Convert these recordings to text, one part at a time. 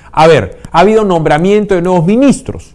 A ver, ha habido nombramiento de nuevos ministros.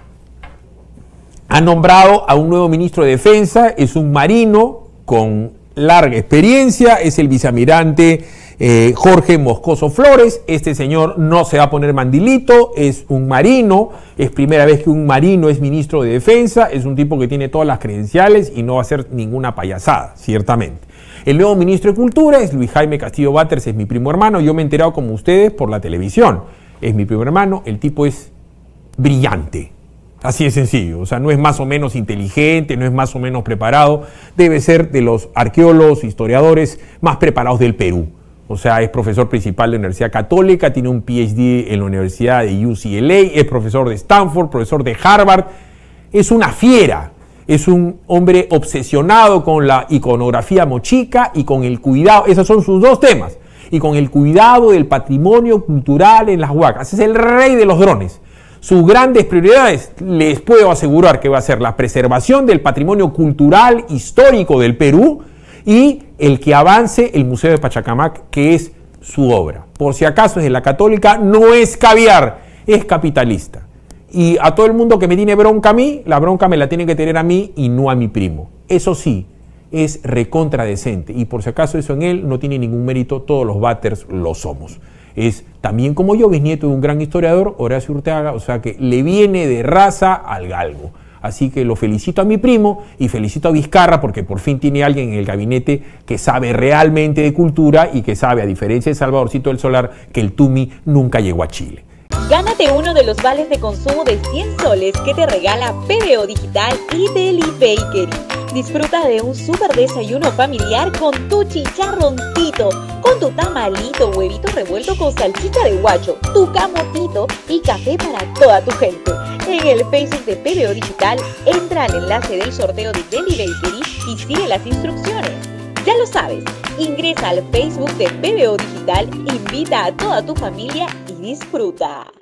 Ha nombrado a un nuevo ministro de Defensa, es un marino con larga experiencia, es el vicealmirante Jorge Moscoso Flores. Este señor no se va a poner mandilito, es un marino, es primera vez que un marino es ministro de Defensa, es un tipo que tiene todas las credenciales y no va a hacer ninguna payasada, ciertamente. El nuevo ministro de Cultura es Luis Jaime Castillo Batters, es mi primo hermano, yo me he enterado como ustedes por la televisión. Es mi primo hermano, el tipo es brillante. Así de sencillo, o sea, no es más o menos inteligente, no es más o menos preparado, debe ser de los arqueólogos, historiadores más preparados del Perú. O sea, es profesor principal de la Universidad Católica, tiene un PhD en la Universidad de UCLA, es profesor de Stanford, profesor de Harvard, es una fiera, es un hombre obsesionado con la iconografía mochica y con el cuidado, esos son sus dos temas, y con el cuidado del patrimonio cultural en las huacas, es el rey de los drones. Sus grandes prioridades, les puedo asegurar que va a ser la preservación del patrimonio cultural histórico del Perú y el que avance el Museo de Pachacamac, que es su obra. Por si acaso es de la Católica, no es caviar, es capitalista. Y a todo el mundo que me tiene bronca a mí, la bronca me la tiene que tener a mí y no a mi primo. Eso sí, es recontradecente y por si acaso eso en él no tiene ningún mérito, todos los Batters lo somos. Es también como yo, bisnieto de un gran historiador, Horacio Urteaga, o sea que le viene de raza al galgo. Así que lo felicito a mi primo y felicito a Vizcarra porque por fin tiene alguien en el gabinete que sabe realmente de cultura y que sabe, a diferencia de Salvadorcito del Solar, que el Tumi nunca llegó a Chile. Gánate uno de los vales de consumo de 100 soles que te regala PBO Digital y Deli Bakery. Disfruta de un súper desayuno familiar con tu chicharroncito, con tu tamalito, huevito revuelto con salchicha de guacho, tu camotito y café para toda tu gente. En el Facebook de PBO Digital, entra al enlace del sorteo de Deli Bakery y sigue las instrucciones. Ya lo sabes, ingresa al Facebook de PBO Digital, invita a toda tu familia y disfruta.